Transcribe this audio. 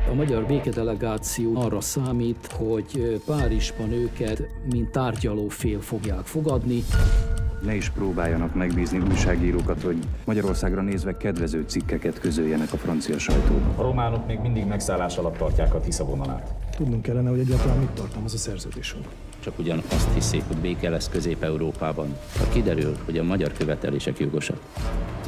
A magyar békedelegáció arra számít, hogy Párizsban őket, mint tárgyaló fél fogják fogadni. Ne is próbáljanak megbízni újságírókat, hogy Magyarországra nézve kedvező cikkeket közöljenek a francia sajtóban. A románok még mindig megszállás alatt tartják a Tisza vonalát. Tudnunk kellene, hogy egyáltalán mit tartalmaz a szerződésünk. Csak ugyan azt hiszik, hogy béke lesz Közép-Európában, ha kiderül, hogy a magyar követelések jogosak.